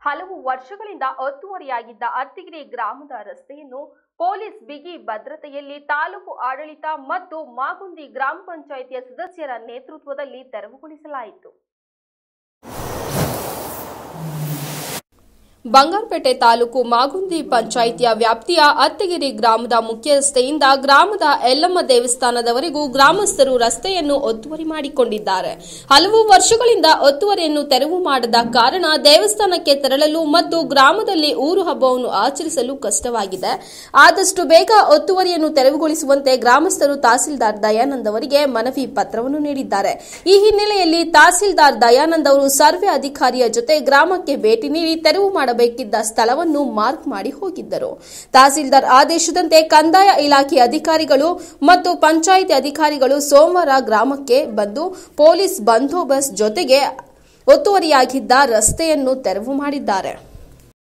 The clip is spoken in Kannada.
ಹಲವು ವರ್ಷಗಳಿಂದ ಒತ್ತುವರಿಯಾಗಿದ್ದ ಅತ್ತಿಗಿರಿ ಗ್ರಾಮದ ರಸ್ತೆಯನ್ನು ಪೊಲೀಸ್ ಬಿಗಿ ಭದ್ರತೆಯಲ್ಲಿ ತಾಲೂಕು ಆಡಳಿತ ಮತ್ತು ಮಾಗುಂದಿ ಗ್ರಾಮ ಪಂಚಾಯಿತಿಯ ಸದಸ್ಯರ ನೇತೃತ್ವದಲ್ಲಿ ತೆರವುಗೊಳಿಸಲಾಯಿತು. ಬಂಗಾರಪೇಟೆ ತಾಲೂಕು ಮಾಗುಂದಿ ಪಂಚಾಯಿತಿಯ ವ್ಯಾಪ್ತಿಯ ಅತ್ತಿಗಿರಿ ಗ್ರಾಮದ ಮುಖ್ಯ ರಸ್ತೆಯಿಂದ ಗ್ರಾಮದ ಯಲ್ಲಮ್ಮ ದೇವಸ್ಥಾನದವರೆಗೂ ಗ್ರಾಮಸ್ಥರು ರಸ್ತೆಯನ್ನು ಒತ್ತುವರಿ ಮಾಡಿಕೊಂಡಿದ್ದಾರೆ. ಹಲವು ವರ್ಷಗಳಿಂದ ಒತ್ತುವರಿಯನ್ನು ತೆರವು ಮಾಡದ ಕಾರಣ ದೇವಸ್ಥಾನಕ್ಕೆ ತೆರಳಲು ಮತ್ತು ಗ್ರಾಮದಲ್ಲಿ ಊರು ಹಬ್ಬವನ್ನು ಆಚರಿಸಲು ಕಷ್ಟವಾಗಿದೆ. ಆದಷ್ಟು ಬೇಗ ಒತ್ತುವರಿಯನ್ನು ತೆರವುಗೊಳಿಸುವಂತೆ ಗ್ರಾಮಸ್ಥರು ತಹಸೀಲ್ದಾರ್ ದಯಾನಂದ್ ಅವರಿಗೆ ಮನವಿ ಪತ್ರವನ್ನು ನೀಡಿದ್ದಾರೆ. ಈ ಹಿನ್ನೆಲೆಯಲ್ಲಿ ತಹಸೀಲ್ದಾರ್ ದಯಾನಂದ್ ಅವರು ಸರ್ವೆ ಅಧಿಕಾರಿಯ ಜೊತೆ ಗ್ರಾಮಕ್ಕೆ ಭೇಟಿ ನೀಡಿ ತೆರವು ಬೇಕಿದ್ದ ಸ್ಥಳವನ್ನು ಮಾರ್ಕ್ ಮಾಡಿ ಹೋಗಿದ್ದರು. ತಹಸೀಲ್ದಾರ್ ಆದೇಶದಂತೆ ಕಂದಾಯ ಇಲಾಖೆ ಅಧಿಕಾರಿಗಳು ಮತ್ತು ಪಂಚಾಯಿತಿ ಅಧಿಕಾರಿಗಳು ಸೋಮವಾರ ಗ್ರಾಮಕ್ಕೆ ಬಂದು ಪೊಲೀಸ್ ಬಂದೋಬಸ್ತ್ ಜೊತೆಗೆ ಒತ್ತುವರಿಯಾಗಿದ್ದ ರಸ್ತೆಯನ್ನು ತೆರವು ಮಾಡಿದ್ದಾರೆ.